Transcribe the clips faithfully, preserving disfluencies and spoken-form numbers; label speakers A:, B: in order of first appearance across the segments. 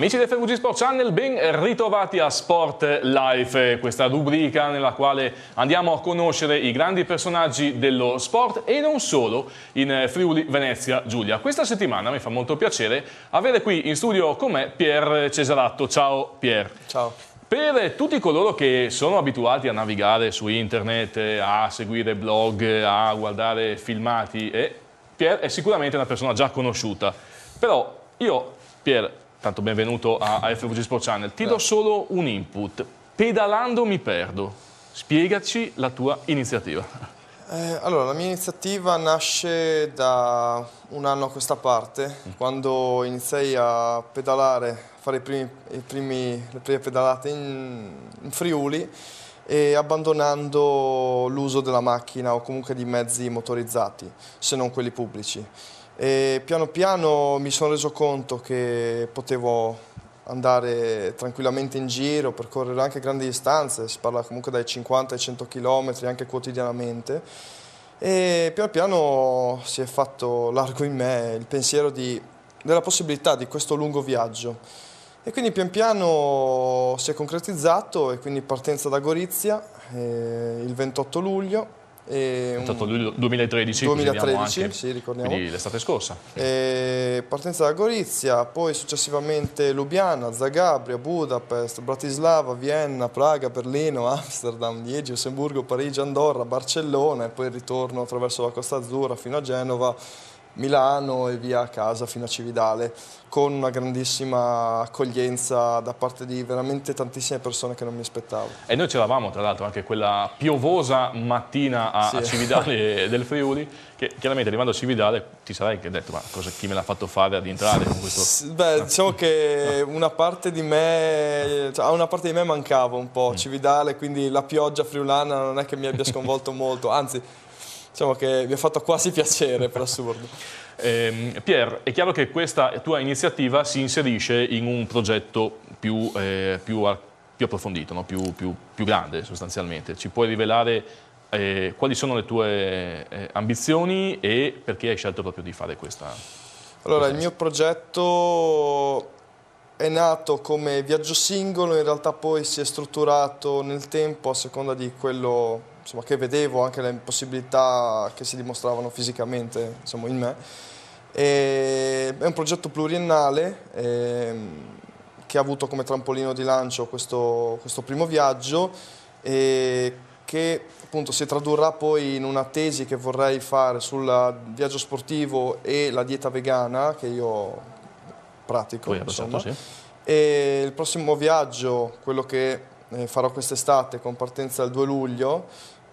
A: Amici del F V G Sport Channel, ben ritrovati a Sport Life, questa rubrica nella quale andiamo a conoscere i grandi personaggi dello sport e non solo in Friuli Venezia Giulia. Questa settimana mi fa molto piacere avere qui in studio con me Pier Cesaratto. Ciao Pier.
B: Ciao.
A: Per tutti coloro che sono abituati a navigare su internet, a seguire blog, a guardare filmati, eh, Pier è sicuramente una persona già conosciuta. Però io, Pier, tanto benvenuto a, a F V G Sport Channel, ti do solo un input. Pedalando mi perdo. Spiegaci la tua iniziativa.
B: Eh, allora, la mia iniziativa nasce da un anno a questa parte, quando iniziai a pedalare, a fare i primi, i primi, le prime pedalate in, in Friuli e abbandonando l'uso della macchina o comunque di mezzi motorizzati, se non quelli pubblici. E piano piano mi sono reso conto che potevo andare tranquillamente in giro, percorrere anche grandi distanze, si parla comunque dai cinquanta ai cento chilometri anche quotidianamente, e piano piano si è fatto largo in me il pensiero di, della possibilità di questo lungo viaggio. E quindi pian piano si è concretizzato, e quindi partenza da Gorizia eh, il ventotto luglio.
A: ventotto luglio duemilatredici,
B: duemilatredici
A: anche,
B: sì, ricordiamo.
A: Quindi l'estate scorsa.
B: E partenza da Gorizia, poi successivamente Lubiana, Zagabria, Budapest, Bratislava, Vienna, Praga, Berlino, Amsterdam, Liegi, Lussemburgo, Parigi, Andorra, Barcellona, e poi il ritorno attraverso la Costa Azzurra fino a Genova, Milano e via a casa fino a Cividale, con una grandissima accoglienza da parte di veramente tantissime persone che non mi aspettavo.
A: E noi c'eravamo tra l'altro anche quella piovosa mattina a, sì. a Cividale del Friuli, che chiaramente arrivando a Cividale ti sarai anche detto: ma cosa, chi me l'ha fatto fare ad entrare con questo?
B: Beh, diciamo che una parte di me, cioè, a una parte di me mancava un po' Cividale, quindi la pioggia friulana non è che mi abbia sconvolto molto, anzi diciamo che mi ha fatto quasi piacere, per assurdo.
A: Eh, Pier, è chiaro che questa tua iniziativa si inserisce in un progetto più, eh, più, più approfondito, no? più, più, più grande sostanzialmente. Ci puoi rivelare eh, quali sono le tue eh, ambizioni e perché hai scelto proprio di fare questa?
B: Allora,
A: questa
B: il mio progetto è nato come viaggio singolo, in realtà poi si è strutturato nel tempo a seconda di quello, insomma, che vedevo, anche le possibilità che si dimostravano fisicamente, insomma, in me. E è un progetto pluriennale ehm, che ha avuto come trampolino di lancio questo, questo primo viaggio, e che appunto si tradurrà poi in una tesi che vorrei fare sul viaggio sportivo e la dieta vegana che io pratico, insomma. Sì. E il prossimo viaggio, quello che eh, farò quest'estate con partenza il due luglio,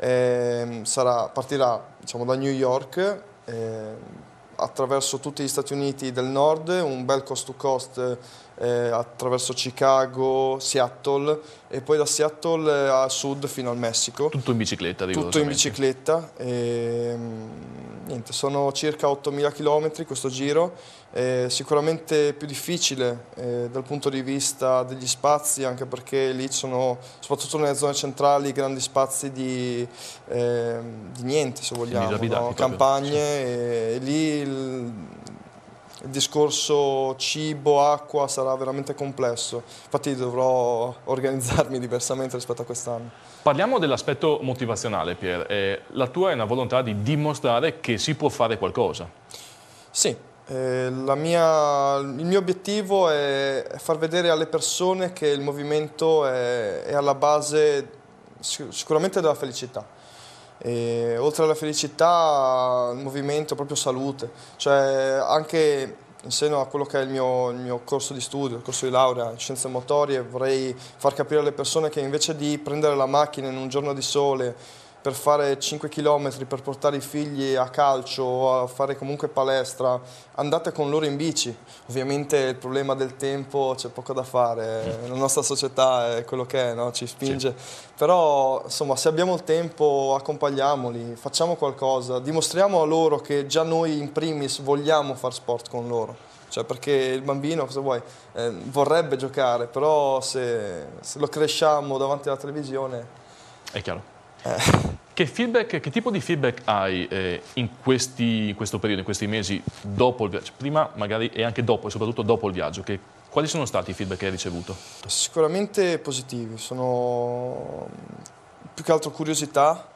B: eh, sarà, partirà diciamo, da New York eh, attraverso tutti gli Stati Uniti del Nord, un bel coast to coast eh, attraverso Chicago, Seattle, e poi da Seattle eh, a sud fino al Messico.
A: Tutto in bicicletta,
B: Tutto in bicicletta. E, niente, sono circa ottomila chilometri questo giro, eh, sicuramente più difficile eh, dal punto di vista degli spazi, anche perché lì ci sono, soprattutto nelle zone centrali, grandi spazi di, eh, di niente, se vogliamo, no? Campagne, sì. E lì il, il discorso cibo, acqua sarà veramente complesso, infatti dovrò organizzarmi diversamente rispetto a quest'anno.
A: Parliamo dell'aspetto motivazionale, Pier. Eh, la tua è una volontà di dimostrare che si può fare qualcosa.
B: Sì, eh, la mia, il mio obiettivo è far vedere alle persone che il movimento è, è alla base sicuramente della felicità. E oltre alla felicità, il movimento è proprio salute, cioè anche in seno a quello che è il mio, il mio corso di studio, il corso di laurea in scienze motorie, vorrei far capire alle persone che invece di prendere la macchina in un giorno di sole per fare cinque chilometri, per portare i figli a calcio o a fare comunque palestra, andate con loro in bici. Ovviamente il problema del tempo c'è poco da fare, la nostra società è quello che è, no? Ci spinge, sì. Però insomma, se abbiamo il tempo accompagniamoli, facciamo qualcosa, dimostriamo a loro che già noi in primis vogliamo fare sport con loro. Cioè, perché il bambino, cosa vuoi, eh, vorrebbe giocare, però se, se lo cresciamo davanti alla televisione...
A: È chiaro. Che feedback, che tipo di feedback hai eh, in, questi, in questo periodo, in questi mesi dopo il viaggio? Prima magari e anche dopo, e soprattutto dopo il viaggio. Che Quali sono stati i feedback che hai ricevuto?
B: Sicuramente positivi, sono più che altro curiosità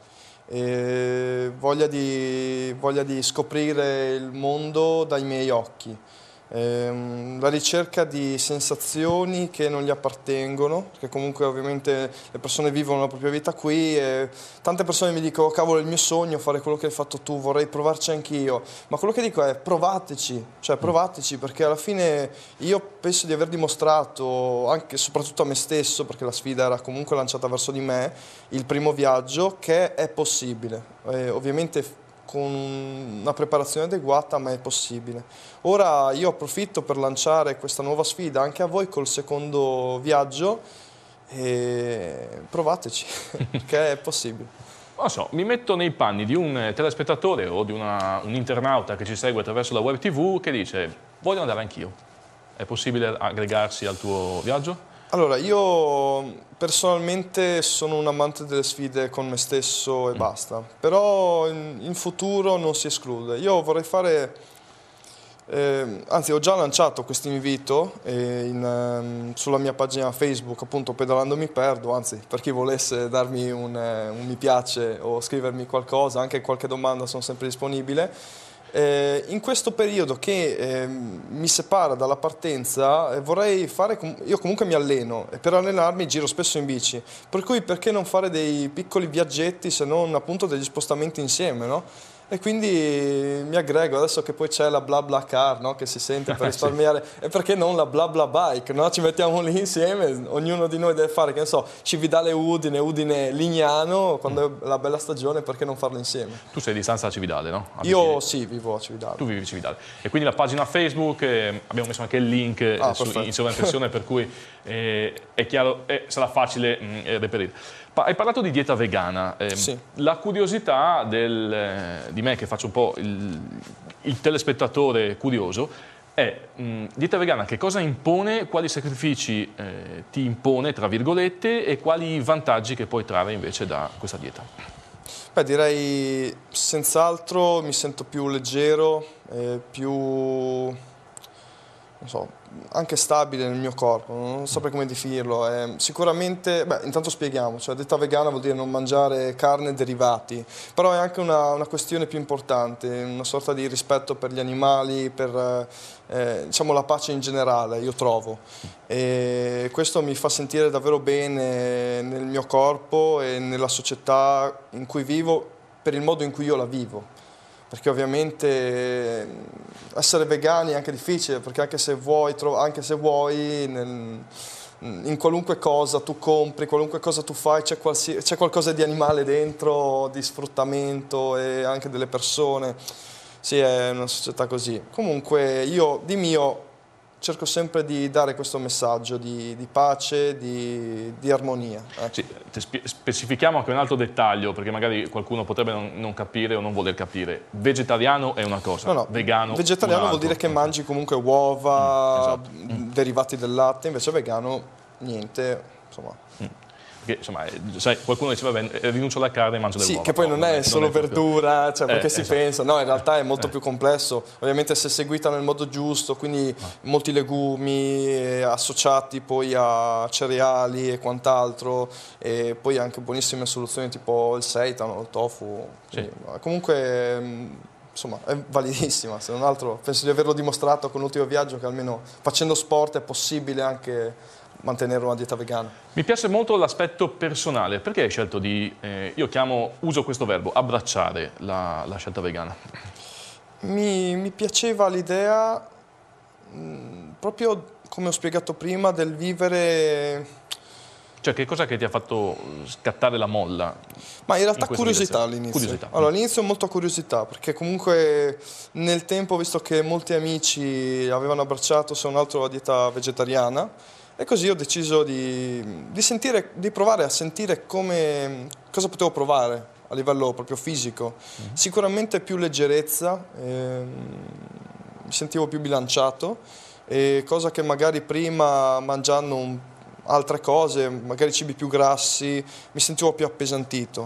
B: e voglia di, voglia di scoprire il mondo dai miei occhi. Ehm, la ricerca di sensazioni che non gli appartengono, perché comunque ovviamente le persone vivono la propria vita qui e tante persone mi dicono cavolo è il mio sogno fare quello che hai fatto tu, vorrei provarci anch'io, ma quello che dico è provateci, cioè provateci perché alla fine io penso di aver dimostrato anche e soprattutto a me stesso, perché la sfida era comunque lanciata verso di me, il primo viaggio, che è possibile, eh, ovviamente con una preparazione adeguata, ma è possibile. Ora io approfitto per lanciare questa nuova sfida anche a voi col secondo viaggio e provateci, perché è possibile.
A: Non so, mi metto nei panni di un telespettatore o di una, un internauta che ci segue attraverso la web tivù che dice voglio andare anch'io. È possibile aggregarsi al tuo viaggio?
B: Allora, io personalmente sono un amante delle sfide con me stesso e
A: Mm.
B: basta, però in, in futuro non si esclude. Io vorrei fare, eh, anzi ho già lanciato questo invito eh, in, ehm, sulla mia pagina Facebook, appunto Pedalando mi perdo, anzi per chi volesse darmi un, eh, un mi piace o scrivermi qualcosa, anche qualche domanda sono sempre disponibile. Eh, in questo periodo che eh, mi separa dalla partenza eh, vorrei fare, com- io comunque mi alleno e per allenarmi giro spesso in bici, per cui perché non fare dei piccoli viaggetti se non appunto degli spostamenti insieme, no? E quindi mi aggrego, adesso che poi c'è la bla bla car, no? Che si sente per risparmiare, e perché non la bla bla bike, no? Ci mettiamo lì insieme, ognuno di noi deve fare, che ne so, Cividale Udine, Udine Lignano, quando è la bella stagione, perché non farlo insieme?
A: Tu sei di Stanza Cividale, no? Abiti-
B: Io sì, vivo a Cividale.
A: Tu vivi a Cividale. E quindi la pagina Facebook, eh, abbiamo messo anche il link eh,
B: Ah,
A: su,
B: perfetto.
A: in sovraimpressione, per cui eh, è chiaro, eh, sarà facile mh, eh, reperire. Pa- hai parlato di dieta vegana. eh,
B: Sì.
A: La curiosità del, eh, di me, che faccio un po' il, il telespettatore curioso, è mh, dieta vegana che cosa impone, quali sacrifici eh, ti impone, tra virgolette, e quali vantaggi che puoi trarre invece da questa dieta?
B: Beh, direi senz'altro mi sento più leggero, eh, più, non so, anche stabile nel mio corpo, non saprei come definirlo. Eh, sicuramente, beh, intanto spieghiamo, cioè dieta vegana vuol dire non mangiare carne e derivati, però è anche una, una questione più importante, una sorta di rispetto per gli animali, per eh, diciamo la pace in generale, io trovo. E questo mi fa sentire davvero bene nel mio corpo e nella società in cui vivo, per il modo in cui io la vivo. Perché ovviamente essere vegani è anche difficile, perché anche se vuoi, anche se vuoi nel, in qualunque cosa tu compri, qualunque cosa tu fai, c'è, qualsi, c'è qualcosa di animale dentro, di sfruttamento e anche delle persone. Sì, è una società così. Comunque io di mio cerco sempre di dare questo messaggio di, di pace, di, di armonia. Ecco.
A: Sì, spe- specifichiamo anche un altro dettaglio, perché magari qualcuno potrebbe non, non capire o non voler capire. Vegetariano è una cosa,
B: No, no,
A: vegano
B: vegetariano
A: un
B: vuol dire
A: altro.
B: che mangi comunque uova,
A: Mm, esatto.
B: mh, derivati del latte, invece vegano niente, insomma.
A: Perché, insomma, eh, sai, qualcuno diceva, beh, rinuncio alla carne e mangio le
B: Sì,
A: uova.
B: che poi
A: No,
B: non è solo
A: proprio-
B: verdura, cioè perché
A: Eh,
B: si
A: esatto.
B: pensa, no, in realtà è molto più complesso, ovviamente se seguita nel modo giusto, quindi molti legumi eh, associati poi a cereali e quant'altro, e poi anche buonissime soluzioni tipo il seitan o il tofu, quindi, comunque mh, insomma è validissima, se non altro penso di averlo dimostrato con l'ultimo viaggio che almeno facendo sport è possibile anche mantenere una dieta vegana.
A: Mi piace molto l'aspetto personale. Perché hai scelto di, eh, io chiamo, uso questo verbo, abbracciare la, la scelta vegana?
B: Mi, mi piaceva l'idea, mh, proprio come ho spiegato prima, del vivere,
A: Cioè, che cosa che ti ha fatto scattare la molla?
B: ma in realtà
A: in questa
B: curiosità
A: direzione?
B: all'inizio.
A: Curiosità.
B: Allora, all'inizio molta curiosità, perché comunque nel tempo, visto che molti amici avevano abbracciato se non altro la dieta vegetariana, e così ho deciso di, di sentire, di provare a sentire come, cosa potevo provare a livello proprio fisico. Mm-hmm. Sicuramente più leggerezza, ehm, mi sentivo più bilanciato, e cosa che magari prima mangiando un altre cose, magari cibi più grassi, mi sentivo più appesantito.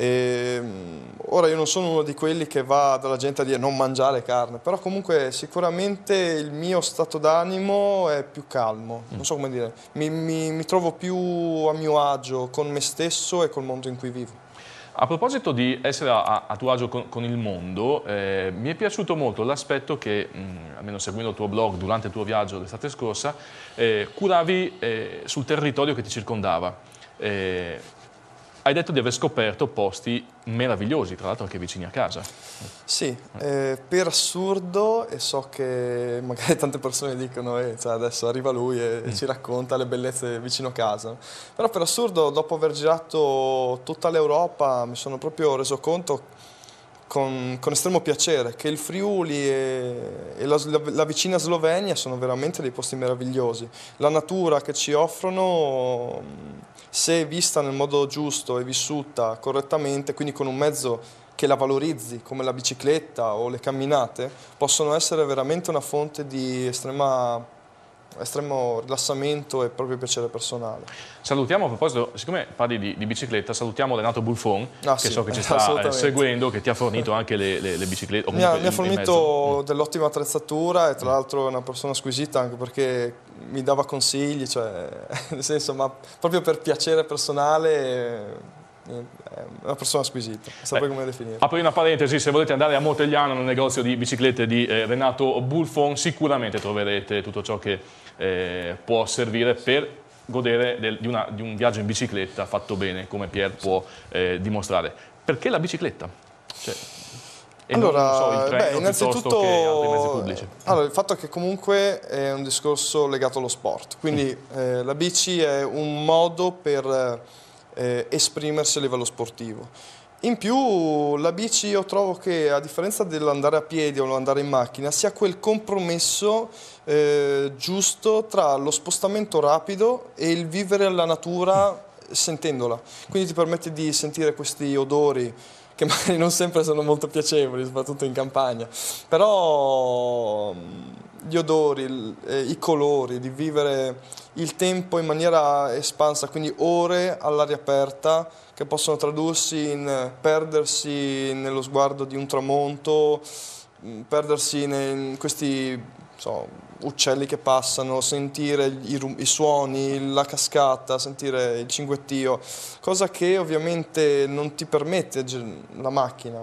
B: E, ora io non sono uno di quelli che va dalla gente a dire non mangiare carne, però comunque sicuramente il mio stato d'animo è più calmo, non so come dire, mi, mi, mi trovo più a mio agio con me stesso e col mondo in cui vivo.
A: A proposito di essere a, a tuo agio con, con il mondo, eh, mi è piaciuto molto l'aspetto che, mh, almeno seguendo il tuo blog durante il tuo viaggio l'estate scorsa, eh, curavi eh, sul territorio che ti circondava. Eh, hai detto di aver scoperto posti meravigliosi, tra l'altro anche vicini a casa.
B: Sì, eh, per assurdo, e so che magari tante persone dicono eh, cioè adesso arriva lui e, e ci racconta le bellezze vicino a casa, però per assurdo dopo aver girato tutta l'Europa mi sono proprio reso conto con, con estremo piacere che il Friuli e, e la, la vicina Slovenia sono veramente dei posti meravigliosi. La natura che ci offrono, se vista nel modo giusto e vissuta correttamente, quindi con un mezzo che la valorizzi come la bicicletta o le camminate, possono essere veramente una fonte di estrema, estremo rilassamento e proprio piacere personale.
A: Salutiamo a proposito, siccome parli di, di bicicletta, salutiamo Renato Bulfon,
B: ah,
A: che
B: sì,
A: so che ci sta eh, seguendo, che ti ha fornito anche le, le, le biciclette. O
B: mi, ha,
A: il,
B: mi ha fornito dell'ottima attrezzatura e tra
A: mm.
B: l'altro è una persona squisita anche perché mi dava consigli, cioè nel senso, ma proprio per piacere personale. È una persona squisita, saprei come definire.
A: Apro una parentesi, se volete andare a Motegliano nel negozio di biciclette di eh, Renato Bulfon, sicuramente troverete tutto ciò che eh, può servire per godere del, di, una, di un viaggio in bicicletta fatto bene, come Pier può eh, dimostrare. Perché la bicicletta? Cioè, e
B: allora,
A: non so, il treno
B: beh, innanzitutto,
A: piuttosto che altri mezzi pubblici.
B: Allora, il fatto è che comunque è un discorso legato allo sport, quindi mm. eh, la bici è un modo per Eh, esprimersi a livello sportivo. In più la bici io trovo che a differenza dell'andare a piedi o andare in macchina sia quel compromesso eh, giusto tra lo spostamento rapido e il vivere la natura sentendola, quindi ti permette di sentire questi odori che magari non sempre sono molto piacevoli, soprattutto in campagna, però gli odori, i colori, di vivere il tempo in maniera espansa, quindi ore all'aria aperta che possono tradursi in perdersi nello sguardo di un tramonto, perdersi in questi so, uccelli che passano, sentire i, i suoni, la cascata, sentire il cinguettio, cosa che ovviamente non ti permette la macchina.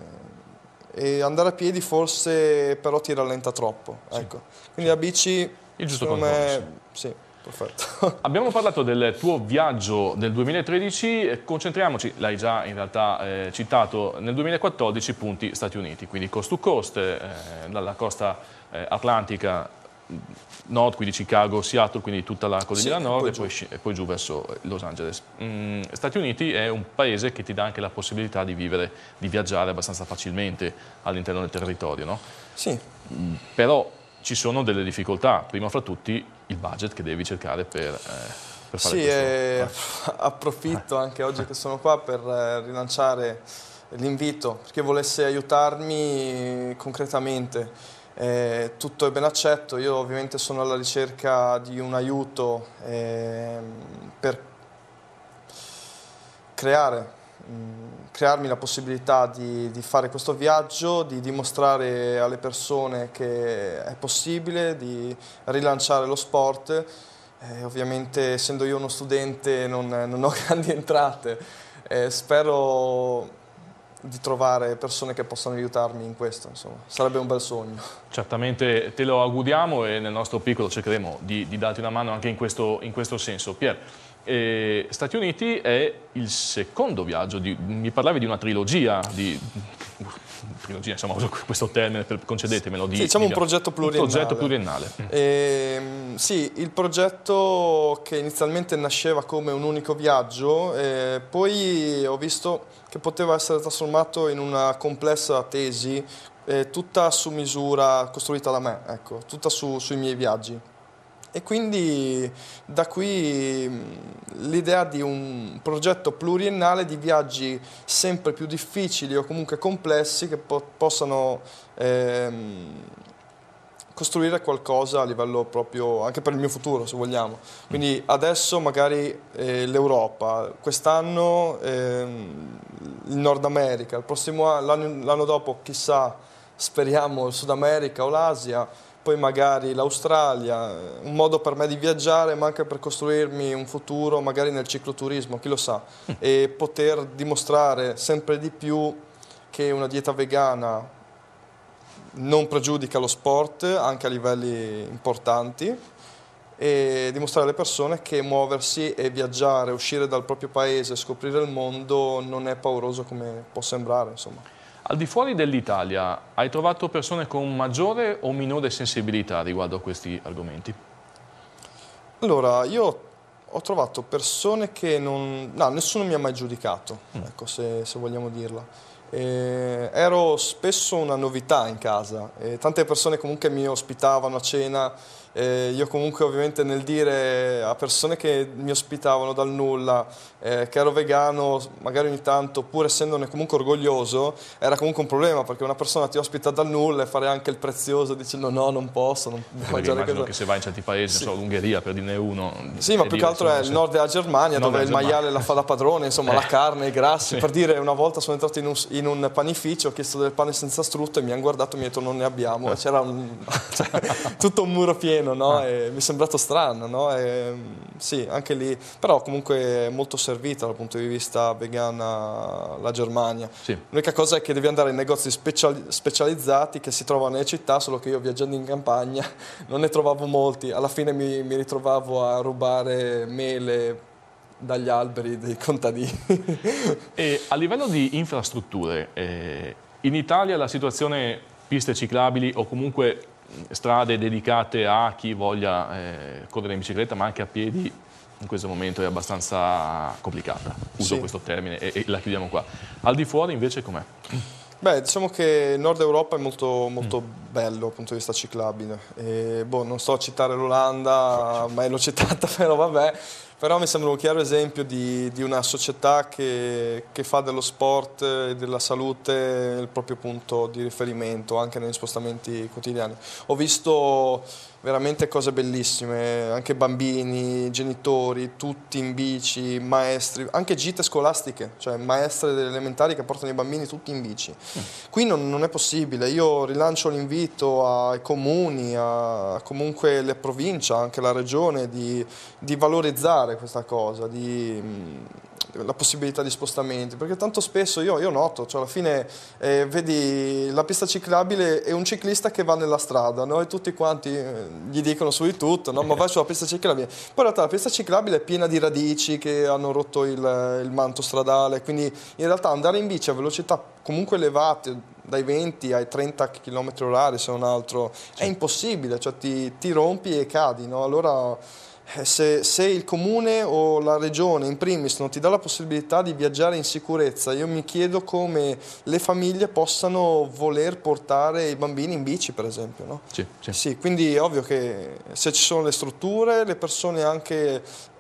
B: E andare a piedi forse però ti rallenta troppo, sì. Ecco. Quindi la bici,
A: il giusto
B: secondo me, sì. Perfetto.
A: Abbiamo parlato del tuo viaggio del duemilatredici, concentriamoci, l'hai già in realtà eh, citato, nel duemilaquattordici punti Stati Uniti, quindi coast to coast, eh, dalla costa eh, atlantica nord, quindi Chicago, Seattle, quindi tutta la collina
B: sì,
A: nord
B: e
A: e poi, e poi giù verso Los Angeles. Mm, Stati Uniti è un paese che ti dà anche la possibilità di vivere, di viaggiare abbastanza facilmente all'interno del territorio, no?
B: Sì.
A: Mm, però ci sono delle difficoltà, prima fra tutti il budget che devi cercare per, eh, per fare
B: sì,
A: questo.
B: Eh, approfitto anche oggi che sono qua per eh, rilanciare l'invito, perché volesse aiutarmi concretamente. Eh, tutto è ben accetto, io ovviamente sono alla ricerca di un aiuto eh, per creare crearmi la possibilità di, di fare questo viaggio, di dimostrare alle persone che è possibile, di rilanciare lo sport. Eh, ovviamente essendo io uno studente non, non ho grandi entrate, eh, spero di trovare persone che possano aiutarmi in questo, insomma, sarebbe un bel sogno.
A: Certamente te lo auguriamo e nel nostro piccolo cercheremo di, di darti una mano anche in questo, in questo senso. Pier, Eh, Stati Uniti è il secondo viaggio, di, mi parlavi di una trilogia, di, trilogia insomma uso questo termine, per, concedetemelo. Di,
B: sì, diciamo
A: di,
B: un progetto pluriennale.
A: Un progetto pluriennale.
B: Eh, sì, il progetto che inizialmente nasceva come un unico viaggio, eh, poi ho visto che poteva essere trasformato in una complessa tesi, eh, tutta su misura, costruita da me, ecco, tutta su, sui miei viaggi. E quindi da qui l'idea di un progetto pluriennale di viaggi sempre più difficili o comunque complessi che po possano ehm, costruire qualcosa a livello proprio, anche per il mio futuro se vogliamo. Quindi adesso magari eh, l'Europa, quest'anno ehm, il Nord America, il prossimo anno, l'anno dopo chissà, speriamo il Sud America o l'Asia, poi magari l'Australia, un modo per me di viaggiare ma anche per costruirmi un futuro magari nel cicloturismo, chi lo sa, e poter dimostrare sempre di più che una dieta vegana non pregiudica lo sport anche a livelli importanti, e dimostrare alle persone che muoversi e viaggiare, uscire dal proprio paese, scoprire il mondo non è pauroso come può sembrare, insomma.
A: Al di fuori dell'Italia, hai trovato persone con maggiore o minore sensibilità riguardo a questi argomenti?
B: Allora, io ho trovato persone che non... no, nessuno mi ha mai giudicato, mm. ecco, se, se vogliamo dirla. Eh, ero spesso una novità in casa e tante persone comunque mi ospitavano a cena. Eh, io comunque ovviamente nel dire a persone che mi ospitavano dal nulla eh, che ero vegano, magari ogni tanto, pur essendone comunque orgoglioso, era comunque un problema, perché una persona ti ospita dal nulla e fare anche il prezioso dicendo no, non posso, non
A: puoi mangiare. Immagino cosa. Che se vai in certi paesi, sì. non so, l'Ungheria per dirne uno.
B: Sì, ma più che altro è il nord della Germania, dove il Germania. maiale la fa da padrone, insomma eh. la carne, i grassi. Sì. Per dire, una volta sono entrato in un, in un panificio, ho chiesto del pane senza strutto e mi hanno guardato e mi hanno detto non ne abbiamo. Eh. C'era cioè, tutto un muro pieno, no? Ah. E mi è sembrato strano, no? E, sì, anche lì, però comunque è molto servita dal punto di vista vegana la Germania.
A: Sì.
B: L'unica cosa è che devi andare in negozi speciali specializzati che si trovano nelle città, solo che io viaggiando in campagna non ne trovavo molti, alla fine mi, mi ritrovavo a rubare mele dagli alberi dei contadini.
A: E a livello di infrastrutture, eh, in Italia la situazione piste ciclabili o comunque strade dedicate a chi voglia eh, correre in bicicletta ma anche a piedi in questo momento è abbastanza complicata, uso sì. questo termine e, e la chiudiamo qua. Al di fuori invece com'è?
B: Beh, diciamo che il Nord Europa è molto, molto mm. bello dal punto di vista ciclabile. E, boh, non sto a citare l'Olanda, mai l'ho citata, però vabbè. Però mi sembra un chiaro esempio di, di una società che, che fa dello sport e della salute il proprio punto di riferimento anche negli spostamenti quotidiani. Ho visto veramente cose bellissime, anche bambini, genitori, tutti in bici, maestri, anche gite scolastiche, cioè maestre delle elementari che portano i bambini tutti in bici. Mm. Qui non, non è possibile, io rilancio l'invito ai comuni, a comunque le province, anche la regione, di, di valorizzare questa cosa, di, mh, la possibilità di spostamenti, perché tanto spesso io, io noto, cioè alla fine eh, vedi la pista ciclabile e un ciclista che va nella strada, no? E tutti quanti eh, gli dicono su di tutto, no? Ma vai sulla pista ciclabile. Poi in realtà la pista ciclabile è piena di radici che hanno rotto il, il manto stradale, quindi in realtà andare in bici a velocità comunque elevate, dai venti ai trenta chilometri orari se non altro, sì. è impossibile, cioè ti, ti rompi e cadi, no? Allora Se, se il comune o la regione in primis non ti dà la possibilità di viaggiare in sicurezza, io mi chiedo come le famiglie possano voler portare i bambini in bici, per esempio, no?
A: Sì, sì.
B: Sì, quindi è ovvio che se ci sono le strutture, le persone anche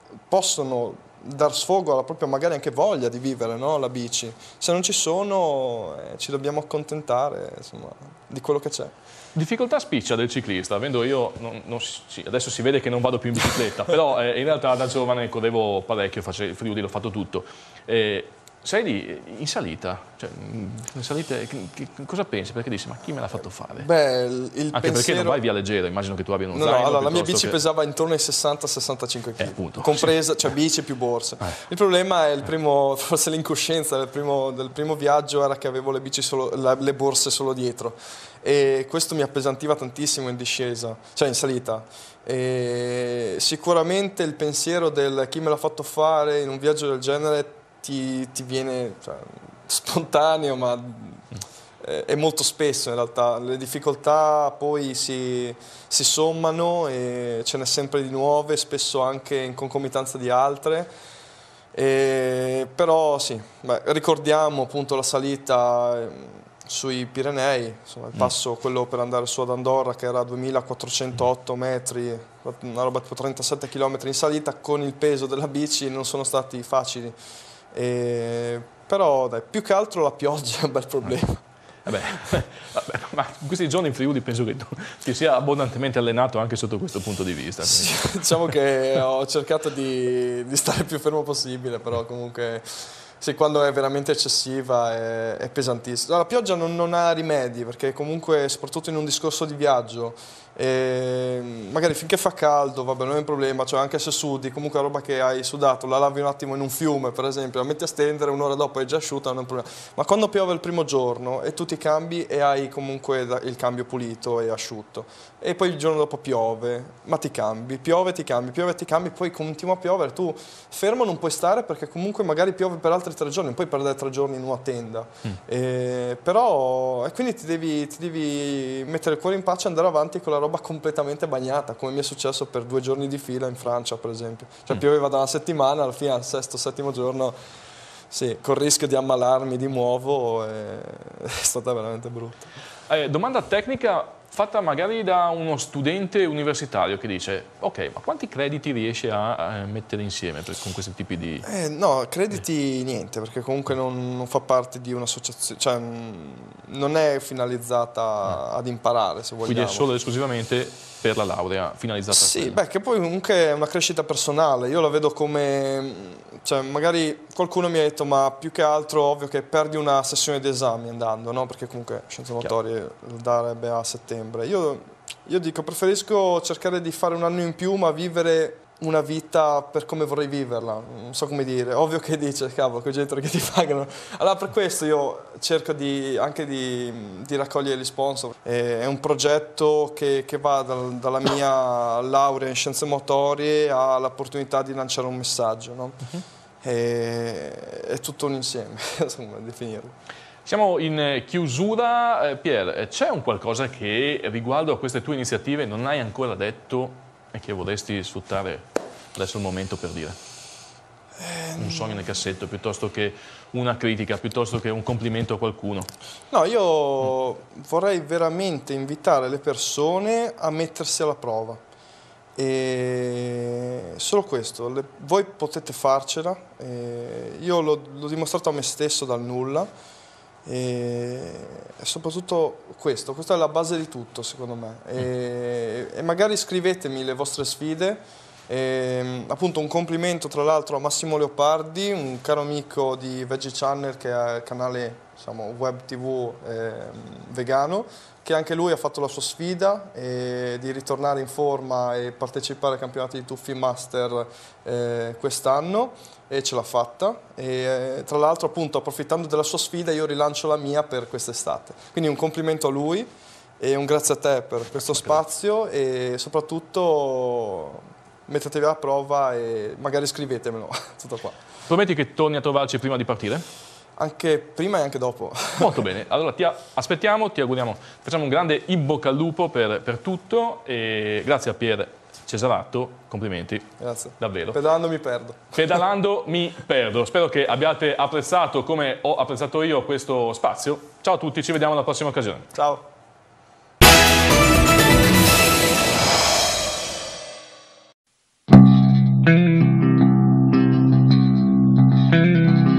B: possono dar sfogo alla propria magari anche voglia di vivere, no? La bici. Se non ci sono eh, ci dobbiamo accontentare, insomma, di quello che c'è.
A: Difficoltà spiccia del ciclista, avendo io, non, non, sì, adesso si vede che non vado più in bicicletta, però eh, in realtà da giovane correvo parecchio, facevo il Friuli, l'ho fatto tutto. Eh, sei lì in salita, cioè, in salita che, che, cosa pensi? Perché dici, ma chi me l'ha fatto fare?
B: Beh, il
A: Anche
B: pensiero...
A: perché non vai via leggero, immagino che tu abbia uno
B: no,
A: zaino.
B: No, allora, la mia bici
A: che...
B: pesava intorno ai sessanta sessantacinque
A: eh,
B: chili, compresa, cioè bici più borse. Eh. Il problema è il primo, forse l'incoscienza del primo, del primo viaggio era che avevo le, bici solo, la, le borse solo dietro, e questo mi appesantiva tantissimo in discesa, cioè in salita. E sicuramente il pensiero del chi me l'ha fatto fare in un viaggio del genere ti, ti viene cioè, spontaneo, ma eh, è molto spesso in realtà. Le difficoltà poi si, si sommano e ce n'è sempre di nuove, spesso anche in concomitanza di altre. E, però sì, beh, ricordiamo appunto la salita sui Pirenei, insomma, il passo, quello per andare su ad Andorra, che era duemilaquattrocentootto metri, una roba tipo trentasette chilometri in salita, con il peso della bici non sono stati facili. E, però dai, più che altro la pioggia è un bel problema.
A: Eh beh, vabbè, ma in questi giorni in Friuli penso che tu ti sia abbondantemente allenato anche sotto questo punto di vista.
B: Sì, diciamo che ho cercato di, di stare il più fermo possibile, però comunque sì, quando è veramente eccessiva è, è pesantissima. La pioggia non, non ha rimedi, perché comunque soprattutto in un discorso di viaggio, e magari finché fa caldo, vabbè, non è un problema, cioè anche se sudi, comunque la roba che hai sudato la lavi un attimo in un fiume, per esempio, la metti a stendere, un'ora dopo è già asciutta, non è un problema. Ma quando piove il primo giorno e tu ti cambi e hai comunque il cambio pulito e asciutto, e poi il giorno dopo piove, ma ti cambi, piove, ti cambi, piove, ti cambi, poi continua a piovere, tu fermo non puoi stare perché comunque magari piove per altri tre giorni, non puoi perdere tre giorni in una tenda. Mm. E, però, e quindi ti devi, ti devi mettere il cuore in pace e andare avanti con la roba completamente bagnata, come mi è successo per due giorni di fila in Francia, per esempio. Cioè mm. pioveva da una settimana, alla fine al sesto, settimo giorno, sì, col rischio di ammalarmi di nuovo, e, è stata veramente brutta.
A: Eh, domanda tecnica fatta magari da uno studente universitario che dice: ok, ma quanti crediti riesce a, a mettere insieme per, con questi tipi di...
B: Eh, no, crediti eh. niente, perché comunque non, non fa parte di un'associazione, cioè non è finalizzata ad imparare, se vogliamo.
A: Quindi è solo ed esclusivamente per la laurea, finalizzata
B: sì,
A: a quello.
B: Beh, che poi comunque è una crescita personale, io la vedo come... Cioè, magari qualcuno mi ha detto, ma più che altro ovvio che perdi una sessione di esami andando, no? Perché comunque scienze motorie lo darebbe a settembre. Io, io dico, preferisco cercare di fare un anno in più, ma vivere una vita per come vorrei viverla, non so come dire. Ovvio che dice, cavolo, quei genitori che ti pagano. Allora per questo io cerco di, anche di, di raccogliere gli sponsor. E è un progetto che, che va dal, dalla mia laurea in scienze motorie all'opportunità di lanciare un messaggio, no? Uh-huh. E, è tutto un insieme, insomma, definirlo.
A: Siamo in chiusura. Eh, Pier, c'è un qualcosa che riguardo a queste tue iniziative non hai ancora detto e che vorresti sfruttare adesso è il momento per dire? Un sogno nel cassetto, piuttosto che una critica, piuttosto che un complimento a qualcuno?
B: No, io mm. vorrei veramente invitare le persone a mettersi alla prova. E solo questo, le, voi potete farcela. E io l'ho dimostrato a me stesso dal nulla. E soprattutto questo, questa è la base di tutto secondo me, e, e magari scrivetemi le vostre sfide, e, appunto un complimento tra l'altro a Massimo Leopardi, un caro amico di Veggie Channel che è il canale, diciamo, web tv eh, vegano, che anche lui ha fatto la sua sfida eh, di ritornare in forma e partecipare ai campionati di Tuffi Master eh, quest'anno, e ce l'ha fatta. E eh, tra l'altro, appunto, approfittando della sua sfida, io rilancio la mia per quest'estate. Quindi un complimento a lui e un grazie a te per questo spazio, e soprattutto mettetevi alla prova e magari scrivetemelo. Tutto qua.
A: Prometti che torni a trovarci prima di partire?
B: Anche prima e anche dopo.
A: Molto bene, allora ti aspettiamo, ti auguriamo, facciamo un grande in bocca al lupo per, per tutto, e grazie a Pier Cesaratto, complimenti.
B: Grazie.
A: Davvero.
B: Pedalando mi perdo.
A: Pedalando mi perdo. Spero che abbiate apprezzato, come ho apprezzato io, questo spazio. Ciao a tutti, ci vediamo alla prossima occasione.
B: Ciao.
C: Thank you.